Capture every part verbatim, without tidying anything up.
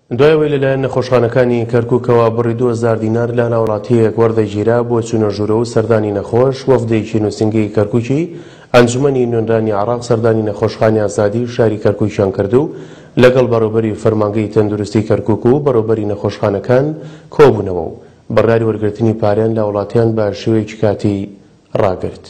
دوایەوەی لەلایەن نەخۆشخانەکانی کەرکووکەوە بڕی دو هەزار دینار لە ناوەڵاتیەک وەردەگیرا بۆ چوونە ژوورە و سەردانی نەخۆش. وەفدێکی نووسنگەی کەرکووکی ئەنجومەنی نوێنرانی عێراق سەردانی نەخۆشخانەی ئازادی شاری کەرکووکیان کرد و لەگەڵ بەڕێوەبەری فەرمانگەی تەندروستی کەرکووک و بەڕێوەبەری نەخۆشخانەکان کۆبوونەوە و بەڕیاری وەرگرتنی پاریان لە وڵاتیان بە شێوەیەکی کاتی ڕاگرت.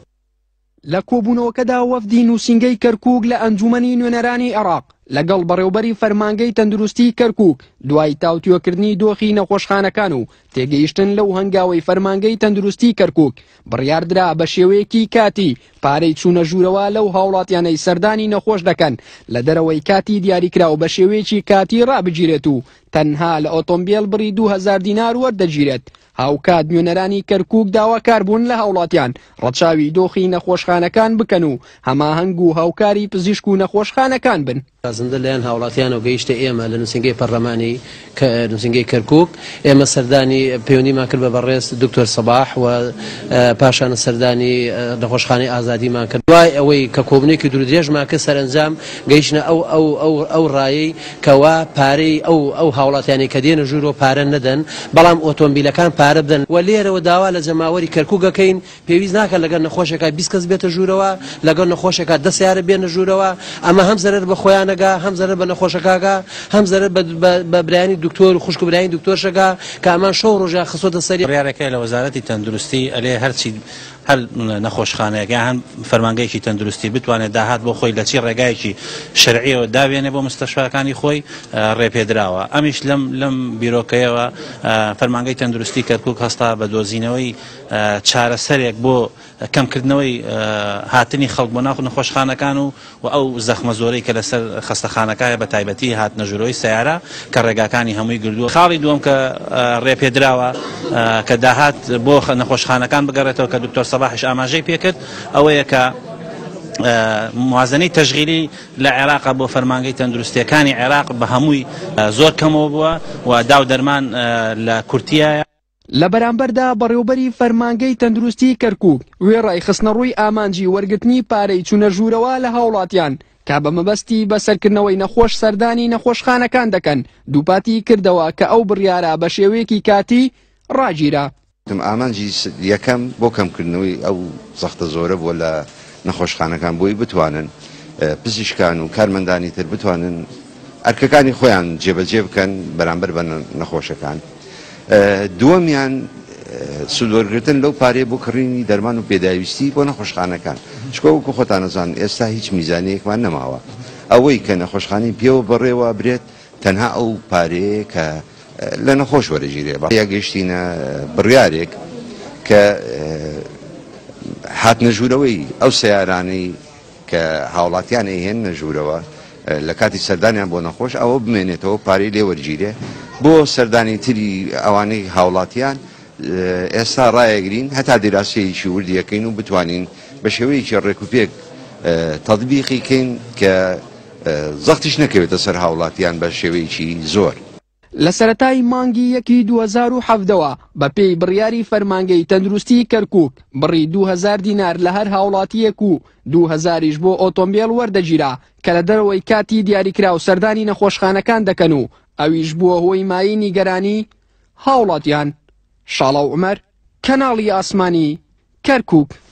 لە کۆبوونەوەکەدا وەفدی نووسنگەی کەرکووک لە ئەنجومەنی نوێنەرانی عێراق لەگەڵ بەڕێوەبەری فەرمانگەی تەندروستی کەرکووک دوای تاوتوێکردنی دۆخی نەخۆشخانەکان و تێگەیشتن لەو هەنگاوەی فەرمانگەی تەندروستی کەرکووک بڕیاردرا بە شێوەیەکی کاتی پارەی چوونە ژوورەوە لەو هاوڵاتیانەی سەردانی نەخۆش دەکەن لە دەرەوەی کاتی دیاریکراو بە شێوەیەکی کاتی ڕابگیرێت و تەنها لە ئۆتۆمبیل بڕی دو هەزار دینار وەردەگیرێت. هاوکات نوێنەرانی کەرکووک داواکار بوون لە هاوڵاتیان ڕەچاوی دۆخی نەخۆشخانەکان بکەن و هەماهەنگ و هاوکاری پزیشک و نەخۆشخانەکان بن. زنده لەیان هاوڵاتیان و گەیشتە ئێمە لە نووسنگەی پەرلەمانی نووسنگەی کەرکووک ئێمە سەردانی پەیوەندیمان کرد بە بەڕێز دکتۆر سەباح و پاشانە سەردانی نەخۆشخانەی ئازادیمان کرد. دوای ئەوەی کە کۆبوونێکی دوورودرێژمان کرد سەرنجام گەیشتنە ئەو ئەو ئەو ئەو ڕایەی کەوا پارەی ئەو ئەو هاوڵاتیانی کە دێنە ژوورۆ پارە نەدەن بەڵام ئۆتۆمبیلەکان پارە بدەن و لێرەوە داوا لە جەماوەری کەرکووک دەکەین پێویست ناکە لەگەڵ نەخۆشێکا بیست کەس بێتە ژوورەوە لەگەڵ نەخۆشێکا دە سیارە بێنە ژوورەوە ئەمە هەم زەرەر بە خۆیان هم زەرەر بە نەخۆشەکەکە هم زەرەر بە برایانی دکتۆر و خوشک و برایانی دکتۆرشەکە کە ئەمان شەو ڕۆژە خسۆتە سەری. بڕیارەکەی لە وەزارەتی تەندروستی ئەلێ هەرچی هەر نەخۆشخانەیەک هەم فەرمانگەیەکی تەندروستی بتوانێت داهات بۆ خۆی لە چی ڕێگایەکی شەرعیەوە داوێنێ بۆ مستەشفاکانی خۆی ڕێپێدراوە. ئەمیش لەم لەم بیرۆکەیەوە فەرمانگەی تەندروستی کەرکووک هەستا بە دۆزینەوەی چارەسەرێک بۆ کەمکردنەوەی هاتنی خەڵک بۆ ناو نەخۆشخانەکان و و ئەو زەخمە زۆرەی کە لەسەر خەستەخانەکایە بە تایبەتی هاتنە ژوورەوەی سیارە کە ڕێگاکانی هەمووی گردووە. خاڵی دووەم کە ڕێپێدراوە کە داهات بۆ نەخۆشخانەکان بگەڕێتەوە کە دکتۆر سەباحش ئاماژەی پێکرد ئەوەیە کە موازنەی تەشغیلی لە عێراق بۆ فەرمانگەی تەندروستیەکانی عێراق بە هەمووی زۆر کەمەوە بووە و داو دەرمان لە کورتیایە. لە بەرامبەردا بەڕێوەبەری فەرمانگەی تەندروستی کەرکووک وێڕای خستنە ڕووی ئامانجی وەرگرتنی پارەی چوونە ژوورەوە لە هاوڵاتیان کە بە مەبەستی بەسەرکردنەوەی نەخۆش سەردانی نەخۆشخانەکان دەکەن دووپاتی کردەوە کە ئەو بڕیارە بە شێوەیەکی کاتی ڕاگیرا. ئامانجی یەکەم بۆ کەمکردنەوەی ئەو زەختە زۆرە بۆ لە نەخۆشخانەکان بۆی بتوانن پزیشکان و کارمەندانی تر بتوانن ئەرکەکانی خۆیان جێبەجێ بکەن بەرامبەر بە نەخۆشەکان. دووەمیان سودوەرگرتن لەو پارەیە بۆ کڕینی دەرمان و پێداویستی بۆ نەخۆشخانەکان. چکۆوەکو خۆتانەزان ئێستا هیچ میزانەیەکمان نەماوە ئەوەی کە نەخۆشخانەی پێوە بەڕێوە برێت تەنها ئەو پارەیە کە لە نەخۆش وەرەگیرێ. یا گەیشتینە بڕیارێک کە هاتنە ژوورەوەی ئەو سیارانەی کە هاوڵاتیان هێن نەژوورەوە لە کاتی سەردانیان بۆ نەخۆش ئەوە بمێنێتەوە پارەی لێ وەرگیرێ بۆ سەردانی تری ئەوانەی هاوڵاتیان ئێستا ڕایەگرین هەتا دیراسەیەکی وردیەکەین و بتوانین بە شێوەیەکی ڕێکوپێک تەطبیقی کەین کە زەختیش نەکەوێتە سەر هاوڵاتیان بە شێوەیەکی زۆر. لە سەرەتای مانگی یەکی دو هەزار و حەڤدەوە بە پێی بڕیاری فەرمانگەی تەندروستی کەرکووک بڕی دو هەزار دینار لە هەر هاوڵاتیەک و دو هەزاریش بۆ ئۆتۆمبیل وەردەگیرا کە لە دەرەوەی کاتی دیاریکرا و سەردانی نەخۆشخانەکان دەکەن و ئەویش بووە هۆی مای نیگەرانی هاوڵاتیان. شاڵەو عومەر، کەناڵی ئاسمانی، کەرکووک.